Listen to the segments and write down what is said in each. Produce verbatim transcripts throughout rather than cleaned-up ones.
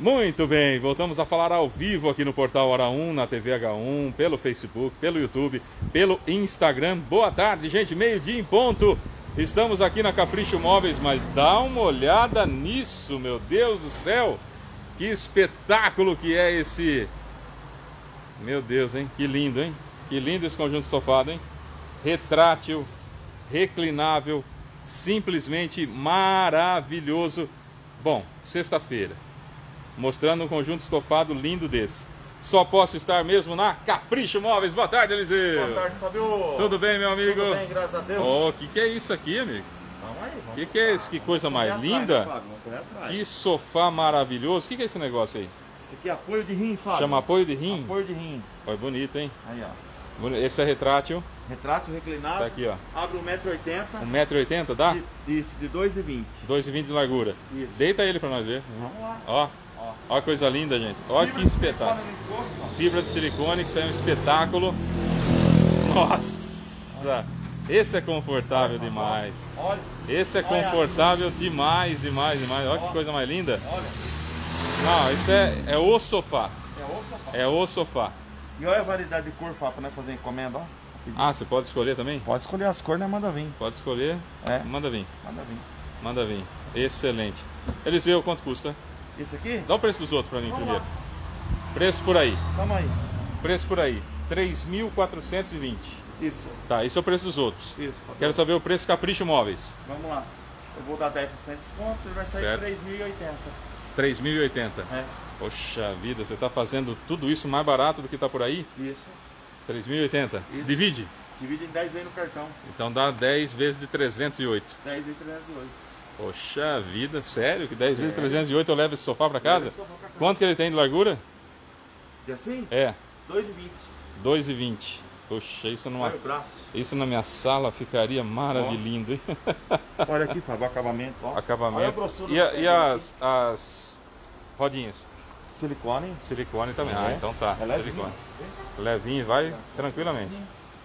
Muito bem, voltamos a falar ao vivo aqui no Portal Hora um, na T V H um, pelo Facebook, pelo YouTube, pelo Instagram. Boa tarde, gente, meio-dia em ponto. Estamos aqui na Capricho Móveis, mas dá uma olhada nisso, meu Deus do céu. Que espetáculo que é esse... Meu Deus, hein? Que lindo, hein? Que lindo esse conjunto estofado, hein? Retrátil, reclinável, simplesmente maravilhoso. Bom, sexta-feira, mostrando um conjunto estofado lindo desse. Só posso estar mesmo na Capricho Móveis. Boa tarde, Eliseu. Boa tarde, Fabio. Tudo bem, meu amigo? Tudo bem, graças a Deus. Oh, que que é isso aqui, amigo? Vamos aí, vamos. Que que é isso? Que coisa mais atrás, linda. né, Fábio? Vamos correr atrás. Que sofá maravilhoso. O que que é esse negócio aí? Esse aqui é apoio de rim, Fábio. Chama apoio de rim? Apoio de rim. Olha, bonito, hein? Aí, ó. Boni- Esse é retrátil. Retrato reclinado. Tá aqui, ó. Abre um metro e oitenta. um metro e oitenta, dá? Isso, de dois e vinte. dois e vinte de largura. Isso. Deita ele pra nós ver. Vamos lá. Ó, Ó. ó que coisa linda, gente. Olha que Fibra de espetáculo. silicone no encosto, ó. Fibra de silicone, que isso aí é um espetáculo. Nossa! Esse é confortável demais. Olha, Esse é Olha. confortável demais, demais, demais. Olha que Ó. coisa mais linda. olha. Não, isso é, é o sofá. É osso, Fábio. É o sofá. E olha a variedade de cor, Fábio, pra nós fazer encomenda, ó. Ah, você pode escolher também? Pode escolher as cores, né? Manda vir. Pode escolher. É. Manda vir. Manda vir. Manda vir. Excelente. Eliseu, quanto custa? Esse aqui? Dá o preço dos outros pra mim Vamos primeiro. lá. Preço por aí. Tamo aí. Preço por aí. três mil quatrocentos e vinte. Isso. Tá, esse é o preço dos outros. Isso, Fábio. Quero saber o preço Capricho Móveis. Vamos lá. Eu vou dar dez por cento de desconto e vai sair Certo. três mil e oitenta. três mil e oitenta. É. Poxa vida, você tá fazendo tudo isso mais barato do que tá por aí? Isso. três mil e oitenta. Isso. Divide. Divide em dez vezes no cartão. Então dá dez vezes de trezentos e oito. dez vezes trezentos e oito. Poxa vida, sério? Que dez vezes Sério. trezentos e oito eu levo esse sofá pra casa? Leva esse sofá pra casa. Quanto que ele tem de largura? E assim? É, dois e vinte. dois e vinte. Poxa, isso numa, Olha o braço. isso na minha sala ficaria maravilhoso, hein? Olha aqui, Fábio, o acabamento. Ó. Olha a Acabamento. grossura E, do a- e papel as, as rodinhas? aqui. Silicone. Silicone também. É. Ah, então tá. É levinho. Silicone. Levinho, vai tranquilamente.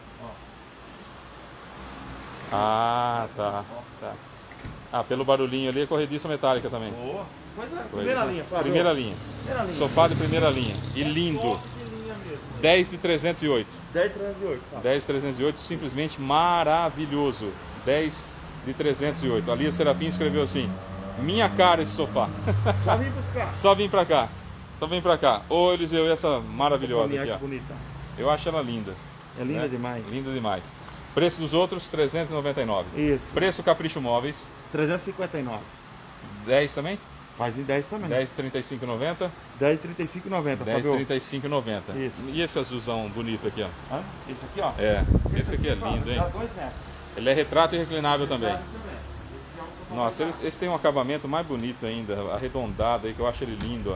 Ah, tá. tá. Ah, pelo barulhinho ali é corrediça metálica também. Boa. Pois é, Coisa- primeira linha, Fábio. Primeira linha. Primeira linha. Sofá de primeira linha. E É lindo. top de linha mesmo. dez de trezentos e oito. dez trezentos e oito, Fábio. dez de trezentos e oito, simplesmente maravilhoso. dez de trezentos e oito. Ali a Serafim escreveu assim: minha cara esse sofá. Já vim buscar. Só vim pra cá. Só vim pra cá. Ô Eliseu, e essa maravilhosa Olha aqui, que ó. bonita. Eu acho ela linda. É linda né? demais. Linda demais. Preço dos outros, trezentos e noventa e nove. Isso. Preço Capricho Móveis, trezentos e cinquenta e nove. dez também? Faz em dez também. dez, trinta e cinco e noventa. dez, trinta e cinco e noventa, dez, Fábio. trinta e cinco e noventa. Isso. E esse azulzão bonito aqui, ó? Hã? Esse aqui, ó. É, esse aqui é Fábio, lindo, hein? dá dois metros. Ele é retrato e reclinável também. Esse é um sofá Nossa, mais esse, esse tem um acabamento mais bonito ainda, arredondado aí, que eu acho ele lindo,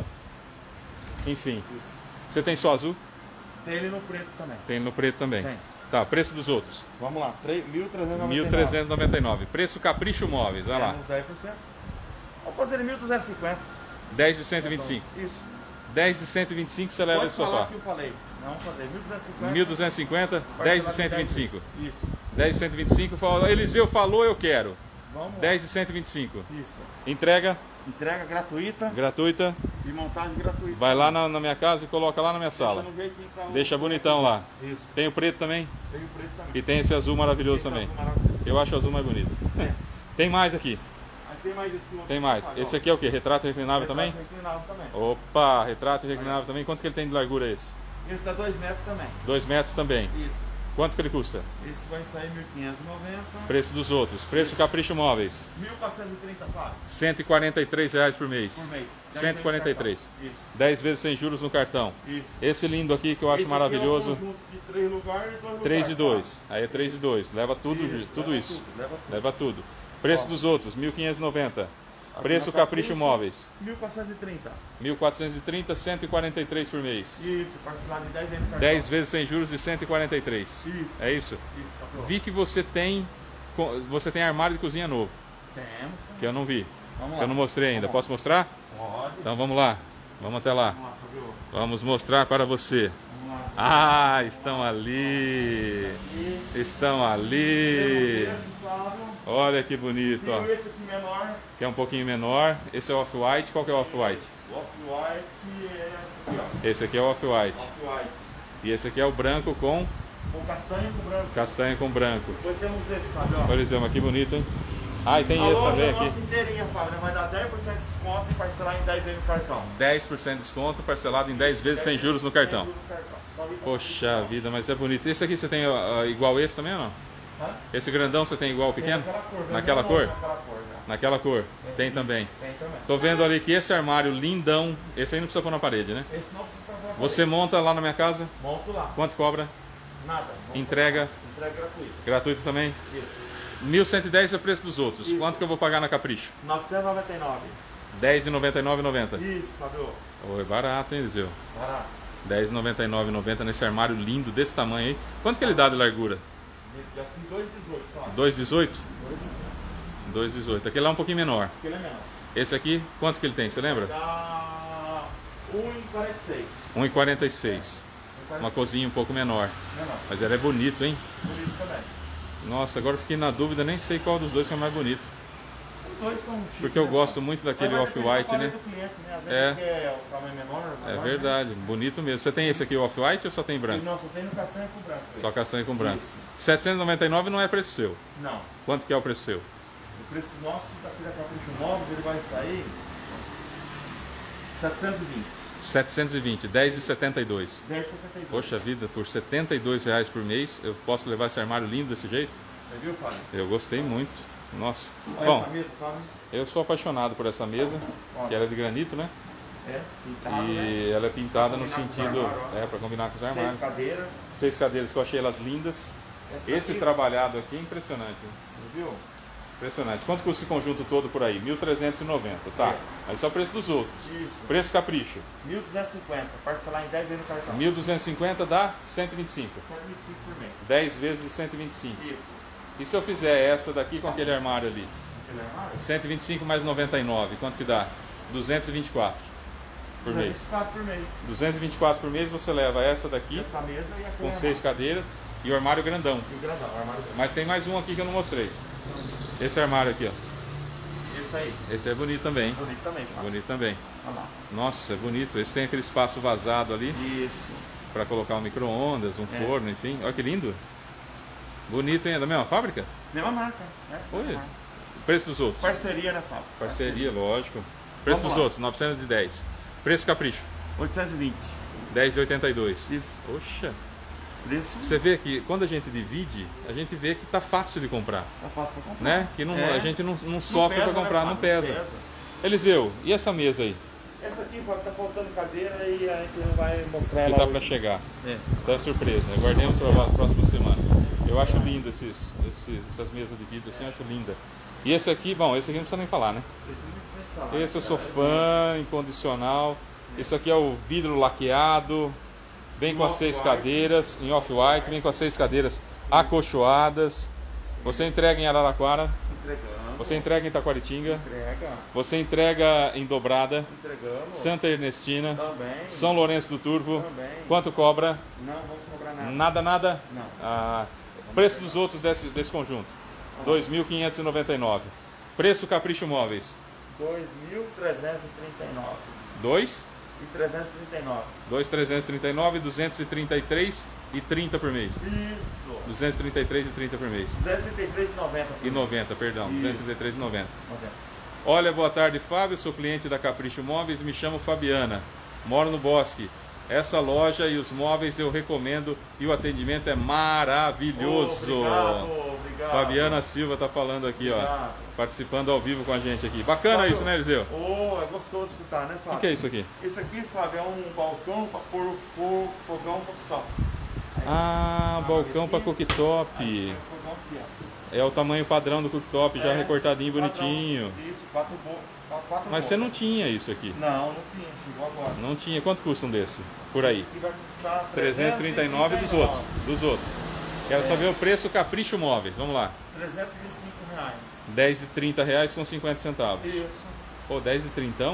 ó. Enfim. Isso. Você tem só azul? Tem ele no preto também. Tem no preto também. Tem. Tá, preço dos outros. Vamos lá, mil trezentos e noventa e nove. mil trezentos e noventa e nove. Preço Capricho Móveis, vai lá. Temos dez por cento. Vamos fazer ele mil duzentos e cinquenta. dez de cento e vinte e cinco. Isso. dez de cento e vinte e cinco você leva Pode esse falar sofá. que eu falei. Não, fazer mil duzentos e cinquenta. mil duzentos e cinquenta, dez de cento e vinte e cinco. Isso. dez de cento e vinte e cinco, falou, Eliseu falou, eu quero. Vamos lá. dez de cento e vinte e cinco. Isso. Entrega Entrega gratuita gratuita. e montagem gratuita. Vai lá na, na minha casa e coloca lá na minha sala. Deixa no jeitinho pra um- Deixa bonitão lá. Isso. Tem o preto também Tem o preto também. e tem esse azul maravilhoso Esse também. azul maravilhoso. Eu acho o azul mais bonito. É. Tem mais aqui. Aí tem mais esse outro. Tem mais. Fábio, Esse ó. aqui é o que? Retrato reclinável também? Retrato reclinável também. Opa, retrato reclinável também. Quanto que ele tem de largura esse? Esse dá dois metros também. dois metros também. Isso. Quanto que ele custa? Esse vai sair mil quinhentos e noventa. Preço dos outros. Preço Capricho Móveis. mil quatrocentos e trinta, Fábio. cento e quarenta e três reais por mês. Por mês. cento e quarenta e três. Isso. dez vezes sem juros no cartão. Isso. Esse lindo aqui que eu acho Esse aqui maravilhoso. É um conjunto de três lugares e dois lugares. três e dois. Fábio. Aí é três e dois. Leva tudo, Isso, tudo leva isso. tudo, leva tudo. Leva tudo. Preço Ó. dos outros, mil quinhentos e noventa. Aqui Preço na Capricho Capricho, Móveis, mil quatrocentos e trinta. mil quatrocentos e trinta, cento e quarenta e três por mês. Isso, parcelado em dez vezes no cartão. dez vezes sem juros de cento e quarenta e três. Isso. É isso? Isso, Fábio. Vi que você tem você tem armário de cozinha novo, Temos. que eu não vi. Vamos Que lá. eu não mostrei ainda. Vamos lá. Posso mostrar? Pode. Então vamos lá. Vamos até lá. Vamos lá, Fábio. Vamos mostrar para você. Vamos Vamos lá. Ah, estão ali. Aqui. Estão ali. Temos esse, Flávio. Olha que bonito, ó. Tem esse aqui menor. Que é um pouquinho menor. Esse é o off-white. Qual que é o off-white? O off-white é esse aqui, ó. Esse aqui é o off-white. Off-white. E esse aqui é o branco com Com castanho com branco. castanho com branco. Depois temos esse, Fábio, ó. Olha isso, mas que bonito, hein? Ah, e tem A esse loja também nossa aqui. inteirinha, Fábio, né? Vai dar dez por cento de desconto e parcelar em dez vezes no cartão. dez por cento de desconto, parcelado em dez vezes sem juros no cartão. Sem juros no cartão. Só vir pra Poxa cá. vida, mas é bonito. Esse aqui você tem ó, igual esse também ou não? Hã? Esse grandão você tem igual Tem pequeno? naquela cor. vem Naquela no cor? novo, Naquela cor, já. Naquela cor. Tem também. Tem também. Tô vendo ali que esse armário lindão, esse aí não precisa pôr na parede, né? Esse não precisa comprar. Você monta lá na minha casa, Monto lá. quanto cobra? Nada. Monto Entrega? lá. Entrega gratuita. Gratuito também? Isso. mil cento e dez é o preço dos outros. Isso. Quanto que eu vou pagar na Capricho? novecentos e noventa e nove. dez de noventa e nove e noventa. Isso, Fábio. Oh, é barato, hein, Eliseu? Barato. dez de noventa e nove e noventa nesse armário lindo desse tamanho aí. Quanto que ele dá de largura? E assim, dois e dezoito, só. dois e dezoito? dois e dezoito. dois e dezoito. Aquele lá é um pouquinho menor. Aquele é menor. Esse aqui, quanto que ele tem? Você lembra? Dá um e quarenta e seis. um e quarenta e seis. Uma cozinha um pouco menor. Menor. Mas ela é bonito, hein? Bonito também. Nossa, agora eu fiquei na dúvida, nem sei qual dos dois que é mais bonito. Os dois são chiques, Porque eu né, gosto Fábio? muito daquele Mas vai depender off-white, do né? do cliente, né? Às É. vezes quer o tamanho menor, É maior, verdade, bonito mesmo. Você tem esse aqui, o off-white, ou só tem Né? branco? E não, só tem no castanho com branco. Só esse. castanho com branco. Isso. setecentos e noventa e nove não é preço seu. Não. Quanto que é o preço seu? O preço nosso daqui da Capricho Móveis, ele vai sair setecentos e vinte. setecentos e vinte, dez e setenta e dois. dez e setenta e dois. Poxa vida, por setenta e dois reais por mês, eu posso levar esse armário lindo desse jeito? Você viu, Fábio? Eu gostei muito. Nossa. Olha Bom, essa mesa, Fábio. eu sou apaixonado por essa mesa, que ela é de granito, né? É, pintado, né? E ela é pintada no Pra combinar com os sentido, armários, ó. é, para combinar com os Seis armários. cadeiras. Seis cadeiras que eu achei elas lindas. Essa Esse daqui, trabalhado aqui é impressionante. né? Você viu? Impressionante. Quanto custa esse conjunto todo por aí? mil trezentos e noventa, tá? É. Mas só o preço dos outros. Isso. Preço capricho. mil duzentos e cinquenta. Parcelar em dez vezes no cartão. mil duzentos e cinquenta dá cento e vinte e cinco. cento e vinte e cinco por mês. dez vezes de cento e vinte e cinco. Isso. E se eu fizer essa daqui com aquele armário ali? Aquele armário? cento e vinte e cinco mais noventa e nove, quanto que dá? duzentos e vinte e quatro por mês. duzentos e quatro por mês. duzentos e vinte e quatro por mês você leva essa daqui Essa mesa e aquele com armário. seis cadeiras e o armário grandão. E o grandão, o armário grandão. Mas tem mais um aqui que eu não mostrei. Esse armário aqui, ó. Esse aí. Esse é bonito também. hein? Bonito também, Fábio. Bonito também. Olha lá. Nossa, é bonito. Esse tem aquele espaço vazado ali Isso. para colocar um micro-ondas, um É. forno, enfim. Olha que lindo. Bonito, hein? É da mesma fábrica? Mesma marca, né? Olha. Mesma marca. Preço dos outros? Parceria, né, Fábio? Parceria, lógico. Preço Vamos dos lá. outros, novecentos e dez. Preço capricho, oitocentos e vinte. dez de oitenta e dois. Isso. Poxa, Preço. você vê que quando a gente divide, a gente vê que tá fácil de comprar, Tá fácil pra comprar. né? Que não, É. a gente não, não Não sofre pesa, para né, comprar, não Fábio? pesa. Eliseu, e essa mesa aí? Essa aqui, Fábio, tá faltando cadeira e a gente não vai mostrar Que ela tá hoje. para chegar. É. Então é surpresa, né? Guardemos para a próxima semana. Eu acho lindo esses, esses, essas mesas de vidro assim, eu acho linda. E esse aqui, bom, esse aqui não precisa nem falar, né? Esse não precisa falar. Esse eu sou fã, incondicional. Isso aqui é o vidro laqueado, vem com as seis cadeiras, em off-white, vem com as seis cadeiras acolchoadas. Você entrega em Araraquara, Entregando. você entrega em Itaquaritinga, Entrega. você entrega em Dobrada, Entregamos. Santa Ernestina, Também. São Lourenço do Turvo. Também. Quanto cobra? Não vamos cobrar nada. Nada, nada? Não. Ah, preço dos outros desse, desse conjunto? dois mil quinhentos e noventa e nove. Preço Capricho Móveis? dois mil trezentos e trinta e nove. dois? E trezentos e trinta e nove. dois mil trezentos e trinta e nove, duzentos e trinta e três e trinta por mês. Isso. duzentos e trinta e três e trinta por mês. duzentos e trinta e três e noventa. E noventa, perdão. Isso. duzentos e trinta e três e noventa. noventa. Olha, boa tarde, Fábio. Sou cliente da Capricho Móveis. Me chamo Fabiana. Moro no Bosque. Essa loja e os móveis eu recomendo e o atendimento é maravilhoso. Obrigado, obrigado. Fabiana Silva está falando aqui, ó. Obrigado. Participando ao vivo com a gente aqui. Bacana Fábio, isso, né, Eliseu? Oh, é gostoso escutar, né, O Fábio? que, que é isso aqui? Esse aqui, Fábio, é um balcão para pôr pôr fogão cooktop. Ah, balcão para cooktop. Aí, fogão aqui, ó. É o tamanho padrão do cooktop, já É, recortadinho, padrão. bonitinho. Isso, quatro bo... quatro Mas você não bocas. tinha isso aqui. Não, não tinha, chegou agora. Não tinha. Quanto custa um desse? Por aí. Que vai custar trezentos e trinta e nove dos outros. Dos outros. Quero saber o preço Capricho Móveis. Vamos lá. trezentos e vinte e cinco reais. dez e trinta reais com cinquenta centavos. Isso. Pô, dez e trinta?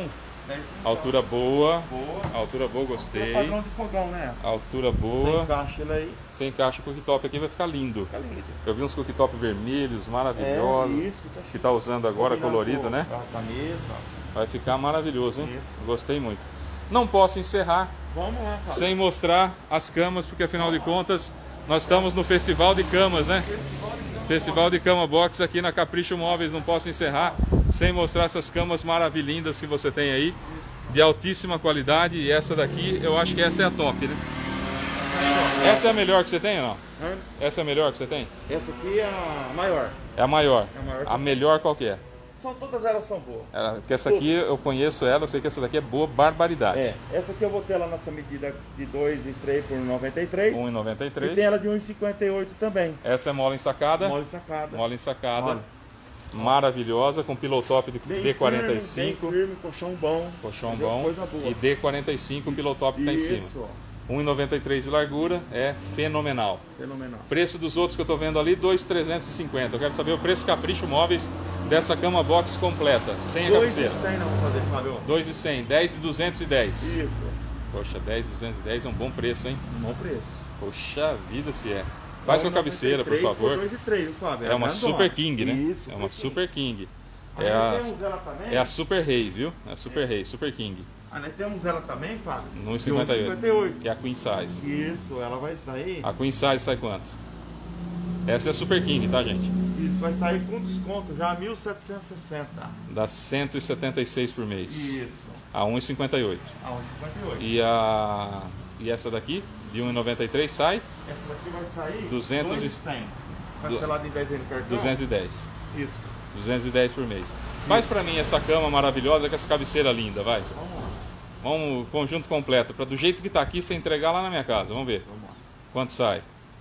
dez Altura boa. Boa. Altura boa, gostei. Altura padrão de fogão, né? Altura boa. Você encaixa ele aí. Você encaixa o cooktop aqui, vai ficar lindo. Fica lindo. Eu vi uns cooktop vermelhos, maravilhosos. É, isso, fica que tá usando agora, colorido, né? A camisa. Vai ficar maravilhoso, hein? Isso. Gostei muito. Não posso encerrar Vamos lá, Fábio. sem mostrar as camas, porque afinal de contas nós estamos no Festival de Camas, né? Festival de Cama Box aqui na Capricho Móveis. Não posso encerrar sem mostrar essas camas maravilhindas que você tem aí, de altíssima qualidade. E essa daqui, eu acho que essa é a top, né? Essa é a melhor que você tem ou não? Hã? Essa é a melhor que você tem? Essa aqui é a maior. É a maior. É a maior. A melhor qual que é? São, todas elas são boas. Ela, porque essa aqui eu conheço ela, eu sei que essa daqui é boa barbaridade. É, essa aqui eu vou ter ela nessa medida de dois e três por noventa e três. um e noventa e três. E tem ela de um e cinquenta e oito também. Essa é mola ensacada. Mole sacada. Mola ensacada. Olha. Maravilhosa, com pilotop de Bem D quarenta e firme, cinco. bem firme, colchão bom. Colchão Entendeu? bom. Coisa boa. E D quarenta e cinco, pilotop que tá em cima. Isso, um e noventa e três de largura, é fenomenal. fenomenal. Preço dos outros que eu tô vendo ali, dois mil trezentos e cinquenta. Eu quero saber o preço Capricho Móveis dessa cama box completa, sem a dois e cabeceira. cem não vou fazer, Fábio. dois mil e cem, dez mil duzentos e dez. Isso, Poxa, dez mil duzentos e dez é um bom preço, hein? bom preço. Poxa vida, se é. Faz com a cabeceira, por favor. dois e três, Fábio. É uma grandona. Super King, né? Isso, É uma Super King. Aí É a, temos ela também. é a Super Rei, viu? É a Super Rei, Super King. Aí nós temos ela também, Fábio. No de cinquenta e um e cinquenta e oito. que é a Queen Size. Isso, ela vai sair. A Queen Size sai quanto? Essa é a Super King, tá, gente? Isso, vai sair com desconto já mil setecentos e sessenta. Dá cento e setenta e seis por mês. Isso, A um e cinquenta e oito. a um e cinquenta e oito. E a e essa daqui, de um e noventa e três, sai Essa daqui vai sair duzentos e dois e cem. Parcelado em dez vezes no cartão. duzentos e dez. Isso. duzentos e dez por mês. Faz pra mim essa cama maravilhosa com essa cabeceira linda, vai. Vamos lá. Vamos, conjunto completo, para do jeito que tá aqui, você entregar lá na minha casa. Vamos ver Vamos lá. quanto sai.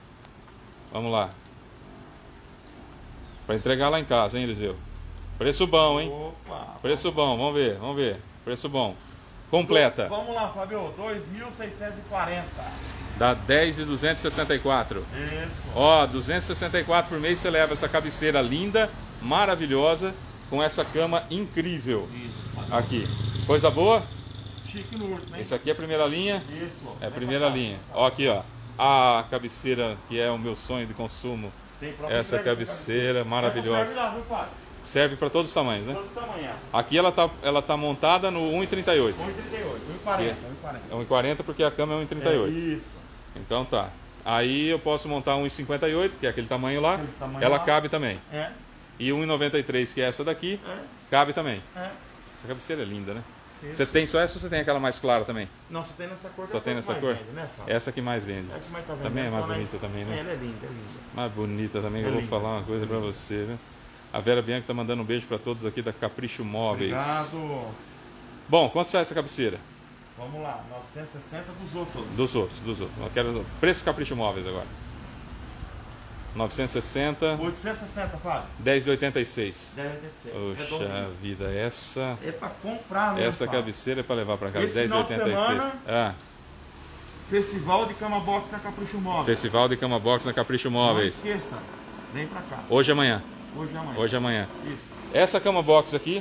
Vamos lá. Para entregar lá em casa, hein, Eliseu? Preço bom, hein? Opa. Preço bom, vamos ver, vamos ver. Preço bom. Completa. Vamos lá, Fábio. dois mil seiscentos e quarenta. Dá dez mil duzentos e sessenta e quatro. Isso. Ó, duzentos e sessenta e quatro por mês você leva essa cabeceira linda, maravilhosa, com essa cama incrível. Isso. Aqui. Coisa boa? Chique no último, hein? Isso aqui é a primeira linha. Isso. É a Vem primeira pra cá. linha. Ó aqui, ó. A cabeceira que é o meu sonho de consumo. Tem própria Essa entrega, cabeceira essa maravilhosa. serve lá, viu, Fábio? Serve para todos os tamanhos, né? Todos os tamanhos. Aqui ela tá, ela tá montada no um e trinta e oito. um e trinta e oito, um e quarenta, É. um e quarenta. É um e quarenta porque a cama é um e trinta e oito. É, isso. Então tá. Aí eu posso montar um e cinquenta e oito, que é aquele tamanho lá. Aquele tamanho Ela lá. cabe também. É, E um e noventa e três, que é essa daqui, é, cabe também. é. Essa cabeceira é linda, né? Isso. Você tem só essa ou você tem aquela mais clara também? Não, só tem nessa cor. que Só é a tem que nessa mais cor? vende, né, Fábio? Essa que mais vende. É a que mais tá vendendo. Também é mais Ela bonita também, né? É, ela é linda, é linda. Mais bonita também, que É eu vou linda. falar uma coisa pra você, viu? A Vera Bianca tá mandando um beijo pra todos aqui da Capricho Móveis. Obrigado. Bom, quanto sai essa cabeceira? Vamos lá, novecentos e sessenta dos outros. Dos outros, dos outros. Eu quero preço Capricho Móveis agora. novecentos e sessenta, oitocentos e sessenta, Fábio. dez de oitenta e seis. dez e oitenta e seis. Poxa Redondinho. vida, essa É pra comprar, mesmo, essa Fábio. cabeceira é pra levar pra casa. Esse dez de final de oitenta e seis. semana- Ah, Festival de Cama Box na Capricho Móveis. Festival de Cama Box na Capricho Não Móveis. esqueça, vem pra cá. Hoje e amanhã. Hoje e amanhã. Hoje e amanhã. Isso. Essa cama box aqui,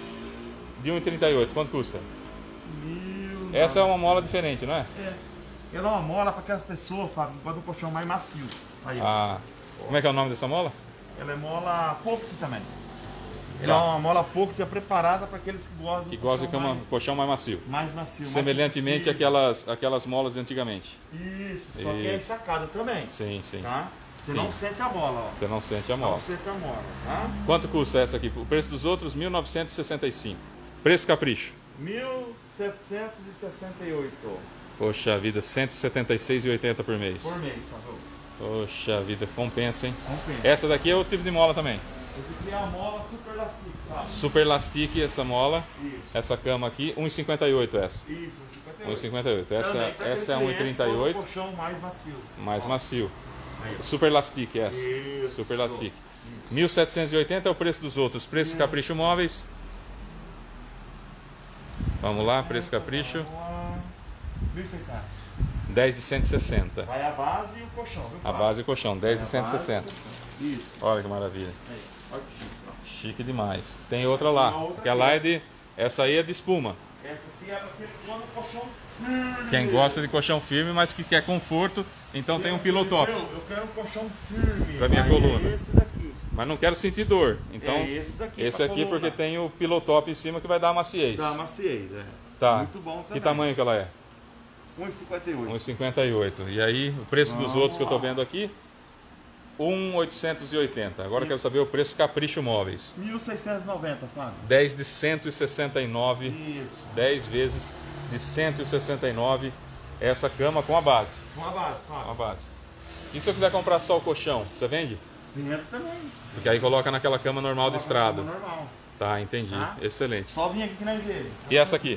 de um e trinta e oito, quanto custa? Mil... Essa é uma mola diferente, não é? É. Ela é uma mola para aquelas pessoas, Fábio, para um colchão mais macio. Aí, ó. Ah, como é que é o nome dessa mola? Ela é mola pocket também. Tá. Ela é uma mola pocket é preparada para aqueles que gostam Que do gosta de colchão cama, mais, colchão mais macio. mais macio. Semelhantemente mais àquelas, aquelas molas de antigamente. Isso, só que é Isso. ensacada também. Sim, sim. Tá? Você Sim. não sente a mola, ó. Você não sente a mola. Não sente a mola, tá? Quanto custa essa aqui? O preço dos outros, mil novecentos e sessenta e cinco. Preço Capricho. mil setecentos e sessenta e oito Poxa vida, cento e setenta e seis reais e oitenta por mês. por mês, por favor. Poxa vida, compensa, hein? Compensa. Essa daqui é o tipo de mola também. Esse aqui é a mola super elastic, tá? Super Elastic essa mola. Isso. Essa cama aqui, um e cinquenta e oito essa. Isso, cinquenta e oito. um e cinquenta e oito. Essa, Também, pra essa é aquele um e trinta e oito. cliente, colchão mais macio. Mais Ó, macio. aí, ó. Super Elastic essa. Isso. Super Elastic. mil setecentos e oitenta é o preço dos outros. Preço Capricho Móveis. Vamos lá, preço Capricho. mil e seiscentos. dez de cento e sessenta. Vai a base e o colchão, viu, A Fábio? base e colchão, dez de Vai a cento e base sessenta. e o colchão. Isso. Olha que maravilha. Aí, olha que chique, ó. Chique demais. Tem outra lá. Tem outra Que a lá é de. Essa aí é de espuma. Essa aqui é aquele quando o colchão firme. Quem gosta de colchão firme, mas que quer conforto, então tem um Pillow Top. Eu, eu quero um colchão firme. Pra minha Aí coluna. É esse daqui. Mas não quero sentir dor. Então, É esse daqui. esse pra aqui coluna. porque tem o Pillow Top em cima que vai dar maciez. Dá maciez, é. Tá. Muito bom também. Que tamanho que ela é? um e cinquenta e oito. um e cinquenta e oito. E aí, o preço dos Vamos outros que eu tô lá. vendo aqui, um mil oitocentos e oitenta. Agora eu quero saber o preço Capricho Móveis. mil seiscentos e noventa, Fábio. dez de cento e sessenta e nove. Isso. dez vezes de cento e sessenta e nove. Essa cama com a base. Com a base, Com a Fábio. base. E se eu quiser comprar só o colchão, você vende? Vendo também. Porque aí coloca naquela cama normal de estrada. Normal. Tá, entendi. Tá. Excelente. Só vim aqui que nem jeito. E essa aqui?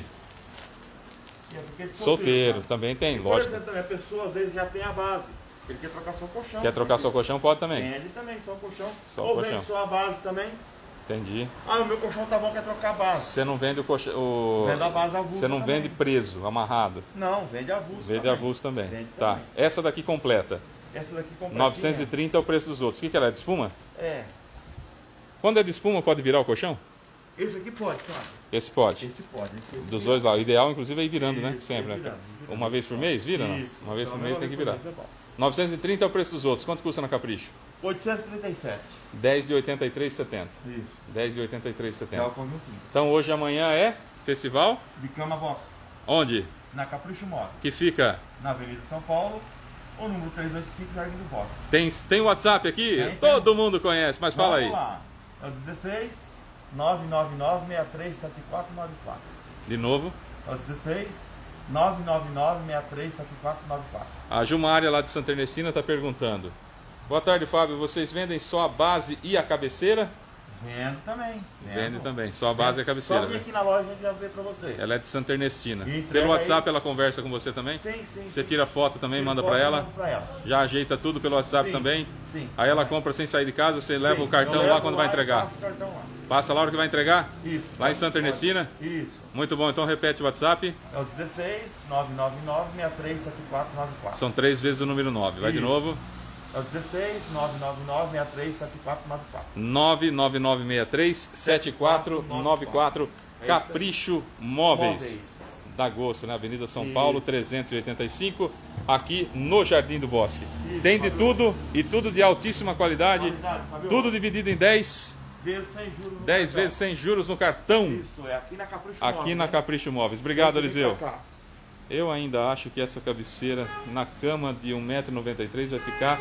E essa aqui é de Solteiro, tá? também tem, E, por lógico. exemplo, também a pessoa às vezes já tem a base. Ele quer trocar só o colchão. Quer trocar só o colchão? Pode também. Vende também, só o colchão. Só o Ou colchão. vende só a base também. Entendi. Ah, o meu colchão tá bom, quer trocar a base. Você não vende o colchão. O... Vende a base avulsa Você não também. vende preso, amarrado. Não, vende avulso Vende também. avulso também. Vende Tá. também. Essa daqui completa. Essa daqui completinha. novecentos e trinta é o preço dos outros. O que, que ela é? De espuma? É. Quando é de espuma, pode virar o colchão? Esse aqui pode, claro. Esse pode. Esse pode. Esse aqui Dos pode. dois lados. O ideal, inclusive, é ir virando, né? Isso, Sempre, ir né? virando, virando. Uma vez por mês, vira, não? Isso. Uma vez por Então, mês uma tem que vez por virar. mês é bom. novecentos e trinta é o preço dos outros. Quanto custa na Capricho? oitocentos e trinta e sete. dez de oitenta e três e setenta. Isso. dez de oitenta e três e É o setenta. conjuntinho. Então hoje e amanhã é festival? De cama box. Onde? Na Capricho Móvel. Que fica? Na Avenida São Paulo. O número trezentos e oitenta e cinco, Jardim do Bosque. Tem, tem WhatsApp aqui? Tem, Todo tem. mundo conhece, mas fala aí. Vamos lá. É o dezesseis, nove nove nove, seis três sete quatro nove quatro. De novo. É o dezesseis, nove nove nove, seis três sete quatro nove quatro. A Gilmária lá de Santa Ernestina está perguntando. Boa tarde, Fábio. Vocês vendem só a base e a cabeceira? Vendo também. Vende também. Só a base e a cabeceira. Só vir Né? aqui na loja a gente já vê pra você. Ela é de Santa Ernestina. E entrega Pelo WhatsApp aí. ela conversa com você também? Sim, sim. Você sim. tira foto também, Tira manda foto para e ela? mando pra ela. Já ajeita tudo pelo WhatsApp Sim, também? Sim. Aí ela É. compra sem sair de casa, você leva Sim, o cartão eu lá levo quando vai e entregar? passo o cartão lá. Passa lá a hora que vai entregar? Isso. Lá em Santa pode- Ernestina? Isso. Muito bom, então repete o WhatsApp. É o dezesseis, nove nove nove, seis três sete quatro nove quatro. São três vezes o número nove. Vai de Isso. novo. É o dezesseis, nove nove nove, seis três sete quatro nove quatro. nove nove nove seis três sete quatro nove quatro. Capricho Móveis. Dá gosto, né? Avenida São Isso. Paulo, trezentos e oitenta e cinco, aqui no Jardim do Bosque. Isso, Tem de Fabio. tudo e tudo de altíssima qualidade. Qualidade, Fabio. Tudo dividido em dez, Vezes sem juros. no dez cartão. vezes sem juros no cartão. Isso, é aqui na Capricho Aqui Móveis, na né? Capricho Móveis. Obrigado, Pode vir Eliseu. pra cá. Eu ainda acho que essa cabeceira na cama de um metro e noventa e três vai ficar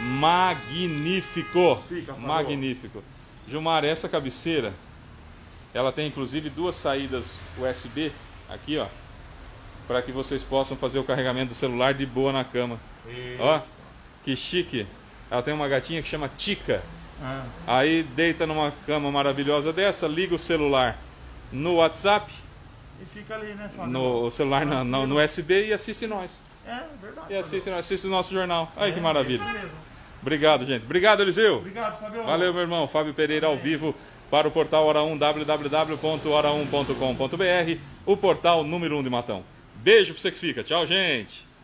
magnífico. Fica, por favor. Magnífico. Gilmar, essa cabeceira, ela tem inclusive duas saídas U S B aqui, ó, para que vocês possam fazer o carregamento do celular de boa na cama. Isso. Ó, que chique. Ela tem uma gatinha que chama Tica. Ah, Aí deita numa cama maravilhosa dessa, liga o celular no WhatsApp, e fica ali, né, Fábio? no o celular na- no, no U S B e assiste nós. É, verdade. E assiste, assiste o nosso jornal. Aí que É, maravilha. isso mesmo. Obrigado, gente. Obrigado, Eliseu. Obrigado, Fabio. Valeu, meu irmão. Fábio Pereira ao vivo para o portal Hora um, w w w ponto hora um ponto com ponto b r, o portal número um de Matão. Beijo pra você que fica. Tchau, gente.